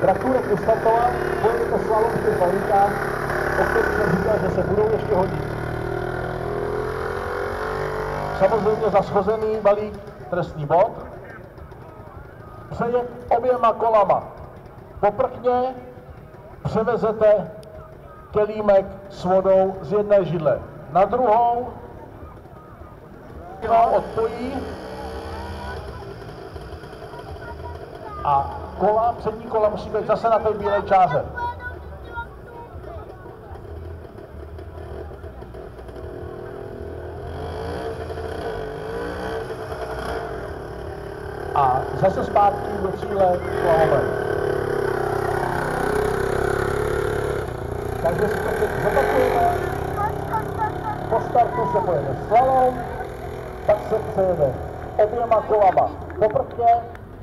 Traktorek vystartoval, pojede to slalom v těch balinkách, o kterých jsem říkal, že se budou ještě hodit. Samozřejmě za shozený balík trestný bod. Přejet oběma kolama po prkně, převezete kelímek s vodou z jedné židle na druhou, odpojí a kola, přední kola musí být zase na té bílé čáře. A zase zpátky do cíle slalomem. Takže si to teď zopakujeme. Po startu se pojede slalom, pak se přejede oběma kolama po prkně.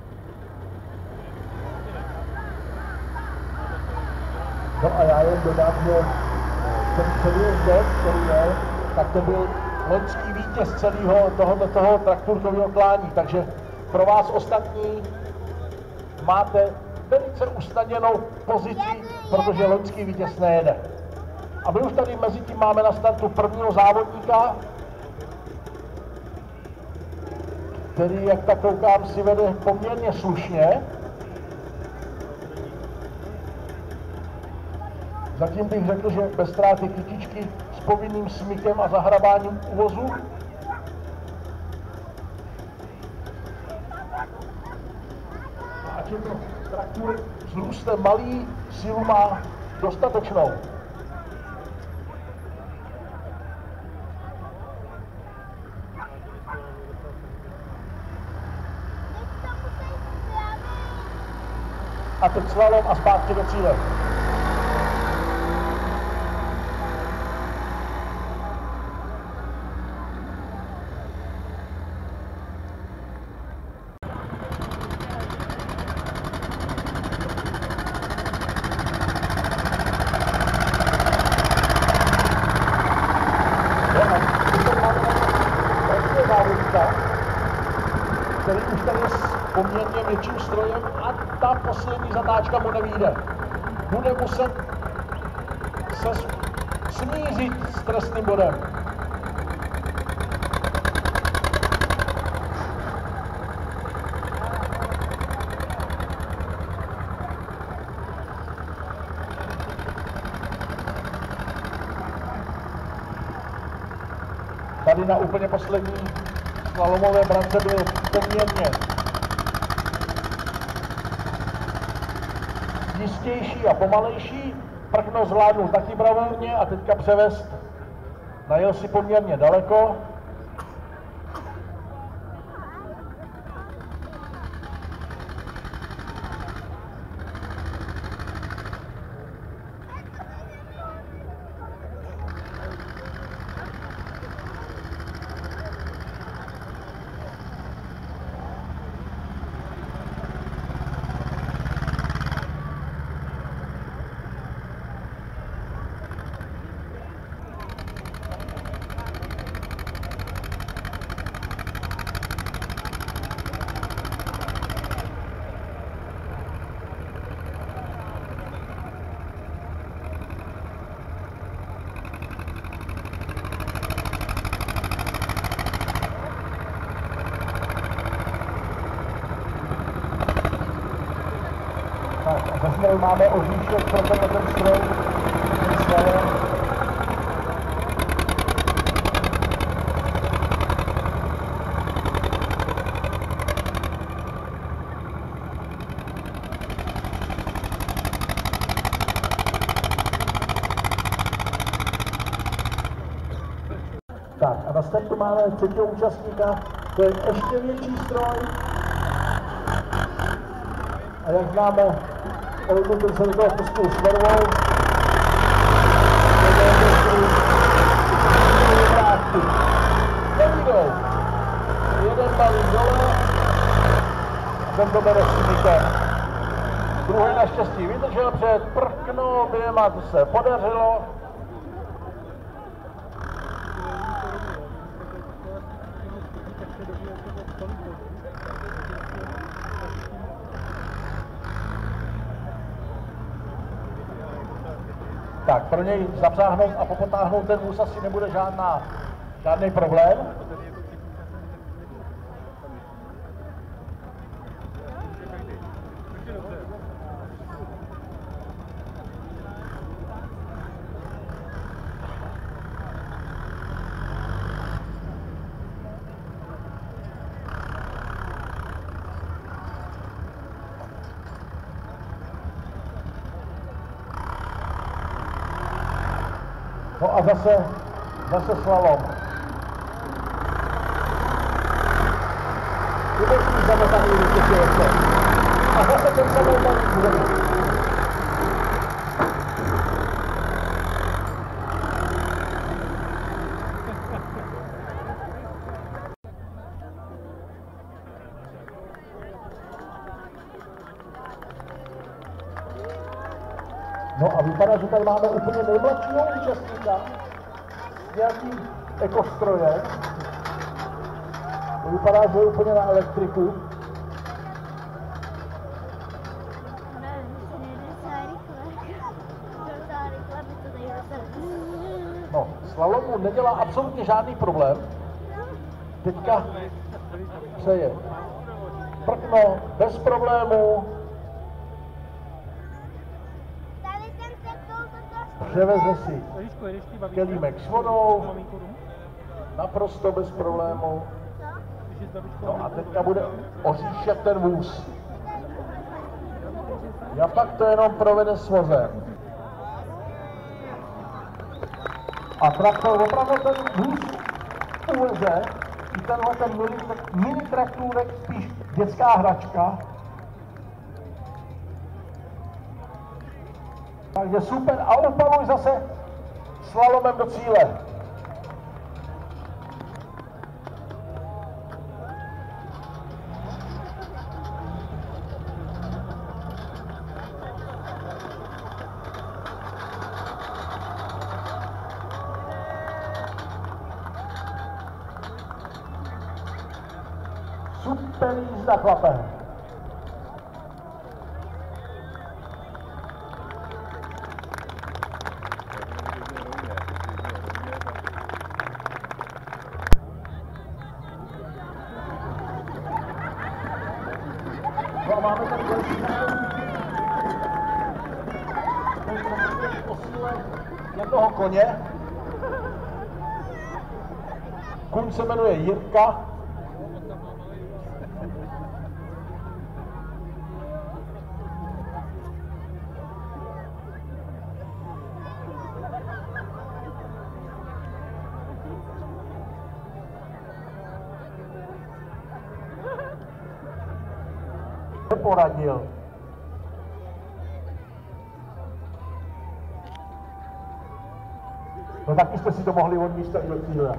No a já jen dodám, že ten předjezd, který je, tak to byl loňský vítěz celého toho traktorkového klání, takže pro vás ostatní máte velice usnadněnou pozici, protože loňský vítěz nejede. A my už tady mezi tím máme na startu prvního závodníka, který, jak tak koukám, si vede poměrně slušně. Zatím bych řekl, že bez ztráty kytičky s povinným smykem a zahrabáním uvozu. A ať je to traktor s růstem malý, sílu má dostatečnou. A teď slalom a zpátky do cíle. Který už tady je s poměrně větším strojem a ta poslední zatáčka mu nevyjde. Bude muset se smířit s trestným bodem. Tady na úplně poslední slalomové brance byl poměrně jistější a pomalejší. Prkno zvládnul taky bravurně a teďka převést. Najel si poměrně daleko. Zase máme oříšek pro ten stroj, tak a na startu máme třetího účastníka, to je ještě větší stroj. A jak známe, Olympic se do toho pustil s vervou. Nevídou. Jeden balík dole a ten to bere s smykem. Druhý naštěstí vydržel před, prknul oběma, to se podařilo. Tak, pro něj zapřáhnout a popotáhnout ten vůz asi nebude žádný problém. No a zase slalom. Vůbec zamotaný ruky. A zase ten zamotaný bude. No a vypadá, že tady máme úplně nejmladšího účastníka s nějakým ekostrojem. To vypadá, že je úplně na elektriku. No, slalomu nedělá absolutně žádný problém. Teďka přeje prkno bez problémů. Převeze si kelímek s vodou, naprosto bez problému. No a teďka bude oříšet ten vůz. A pak to jenom provede s vozem. A traktor opravdu ten vůz uveze, i tenhle ten mini traktůrek, spíš dětská hračka. Takže super a upaluj zase slalomem do cíle. Super jízda, chlape. No, máme tady další o síle jednoho koně. Kuň se jmenuje Jirka. Poradil. No taky jste si to mohli odníst tak do cíle.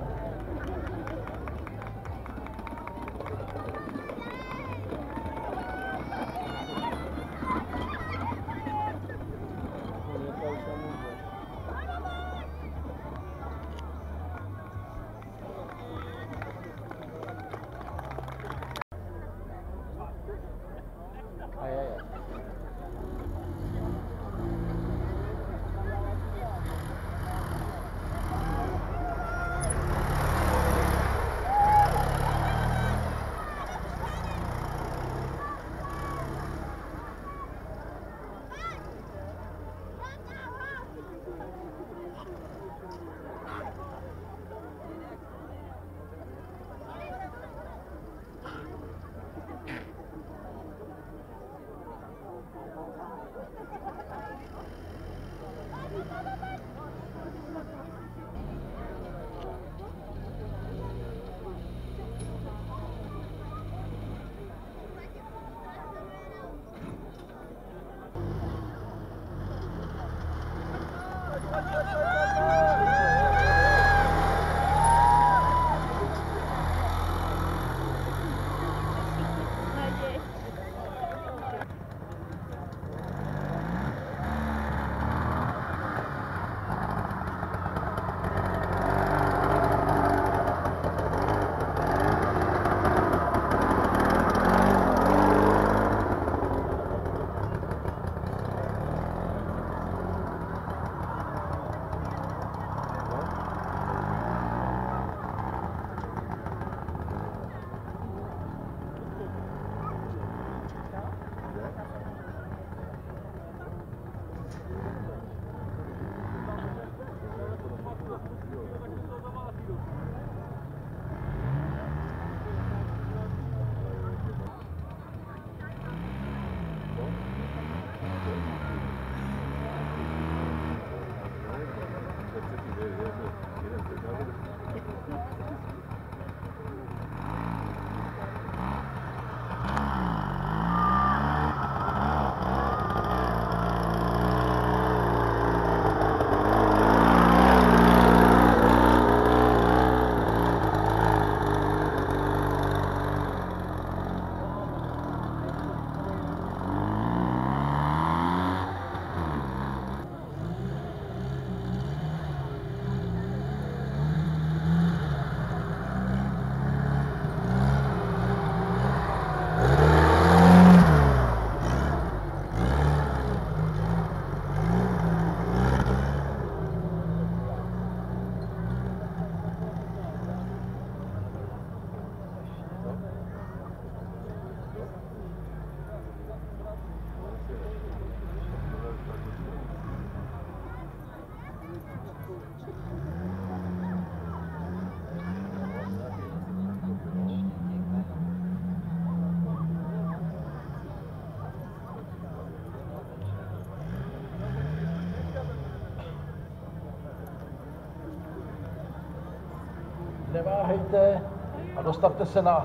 neváhejte a dostavte se na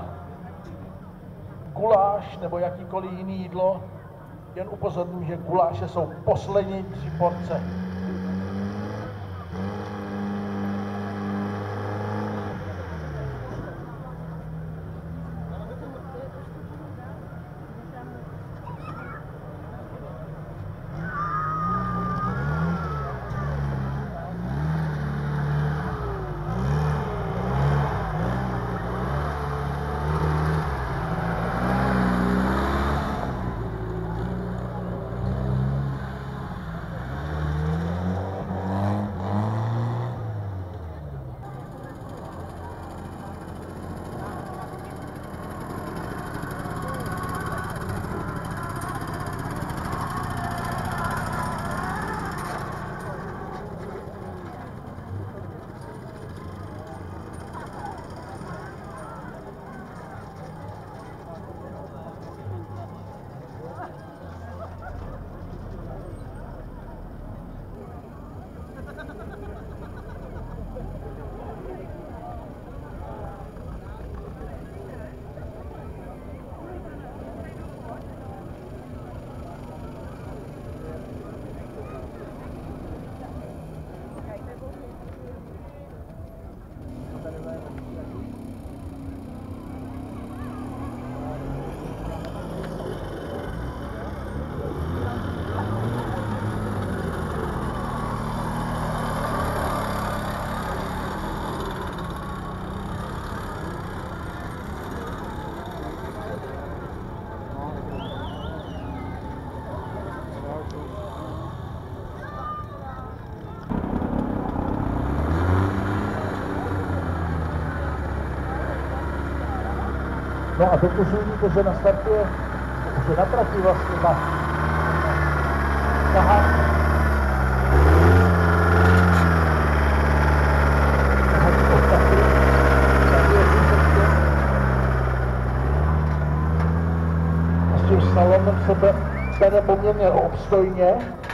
guláš nebo jakýkoliv jiný jídlo. Jen upozorním, že guláše jsou poslední 3 porce. No a teď už vidíte, že nastartuje, že na trati vlastně na tahák. A s tím slalomem se bere poměrně obstojně.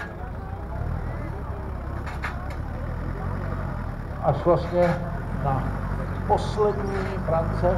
Až vlastně na poslední brance.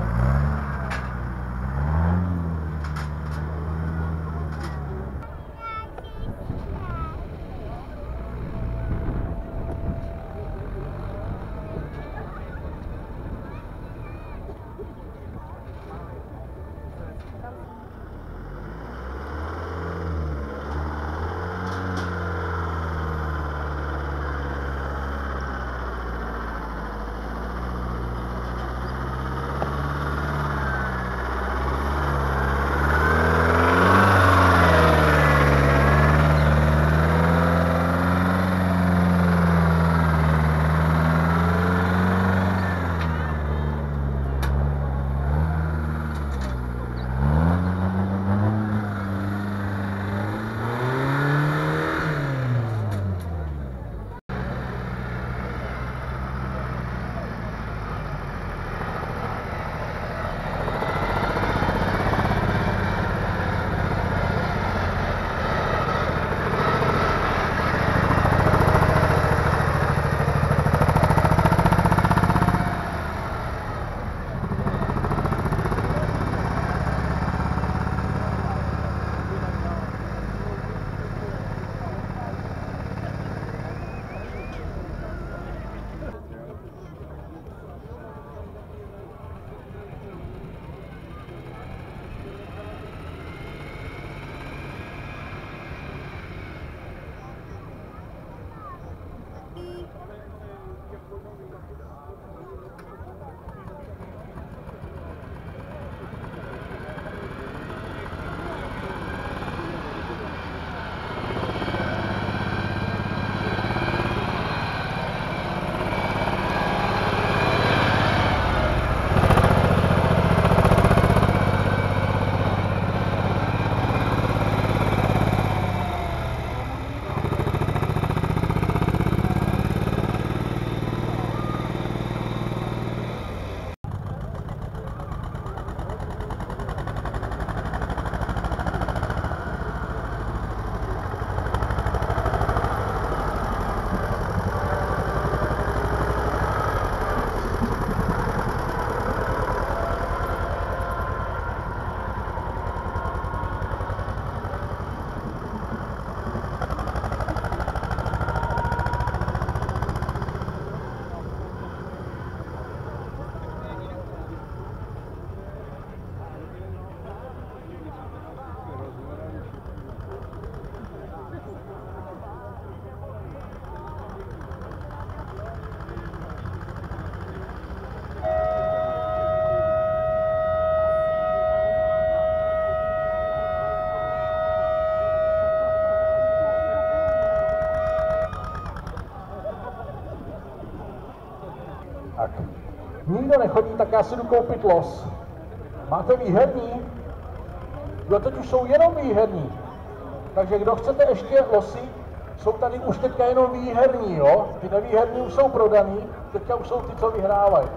Tak. Nikdo nechodí, tak já si jdu koupit los. Máte výherní? Jo, teď už jsou jenom výherní. Takže kdo chcete ještě losy, jsou tady už teďka jenom výherní, jo? Ty nevýherní už jsou prodaný, teďka už jsou ty, co vyhrávají.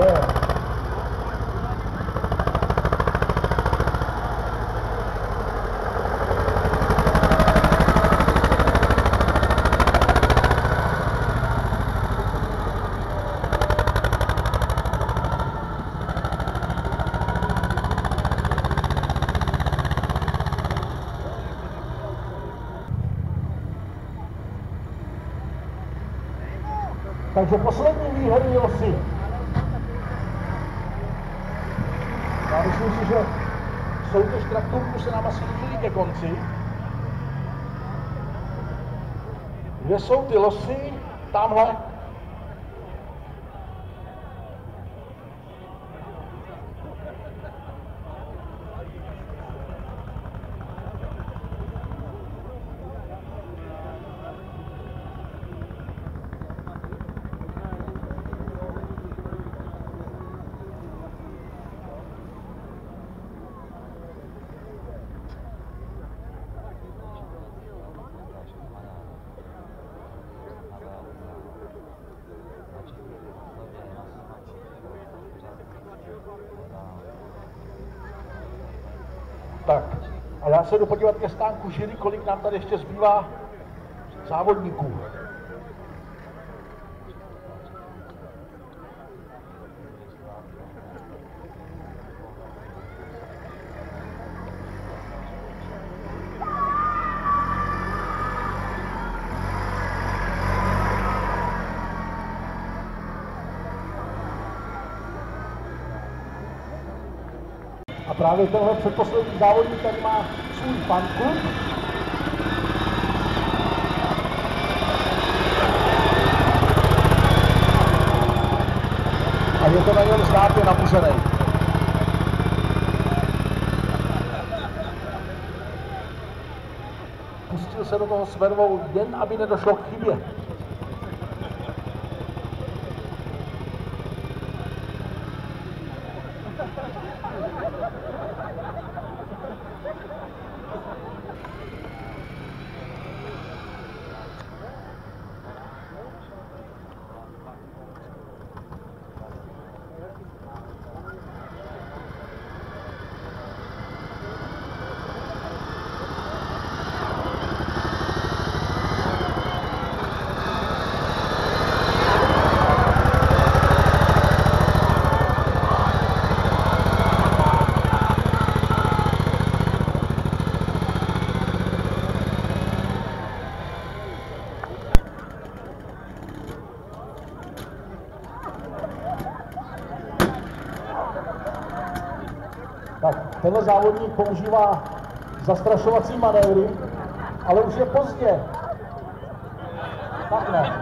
Takže poslední výherní losy. Já myslím si, že soutěž traktorů se nám asi blíží ke konci. Kde jsou ty losy? Tamhle. Tak, a já se jdu podívat ke stánku jury, kolik nám tady ještě zbývá závodníků. A právě tenhle předposlední závodník tady má svůj fanklub. A je to na něm znát, je nabuzený. Pustil se do toho s vervou, jen aby nedošlo k chybě. Tak, tenhle závodník používá zastrašovací manévry, ale už je pozdě. Tak ne.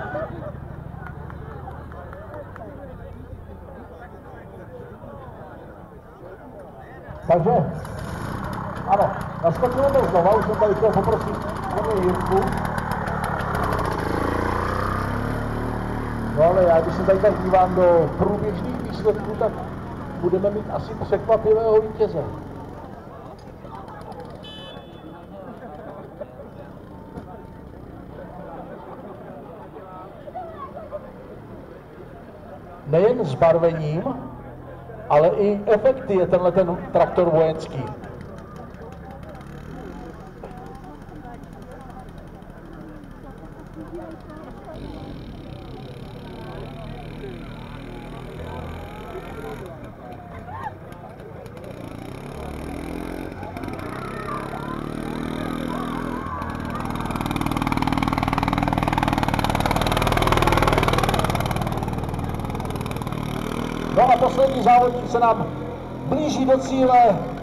Takže, ano, naskočilo to znova, už jsem tady chtěl poprosit o Jirku. No ale já, když se tady tak dívám do průběžných výsledků, tak budeme mít asi překvapivého vítěze. Nejen zbarvením, ale i efekty je tenhle ten traktor vojenský. No a poslední závodník se nám blíží do cíle.